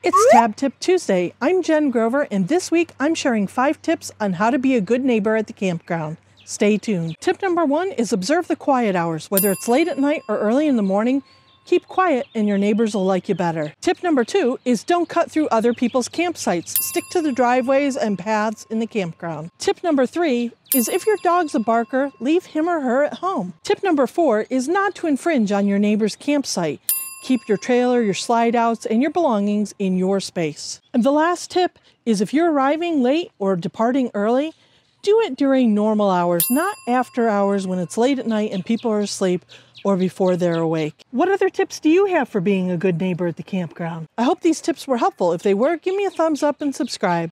It's Tab Tip Tuesday. I'm Jen Grover, and this week I'm sharing 5 tips on how to be a good neighbor at the campground. Stay tuned. Tip number 1 is observe the quiet hours. Whether it's late at night or early in the morning, keep quiet and your neighbors will like you better. Tip number 2 is don't cut through other people's campsites. Stick to the driveways and paths in the campground. Tip number 3 is if your dog's a barker, leave him or her at home. Tip number 4 is not to infringe on your neighbor's campsite. Keep your trailer, your slide outs, and your belongings in your space. And the last tip is if you're arriving late or departing early, do it during normal hours, not after hours when it's late at night and people are asleep or before they're awake. What other tips do you have for being a good neighbor at the campground? I hope these tips were helpful. If they were, give me a thumbs up and subscribe.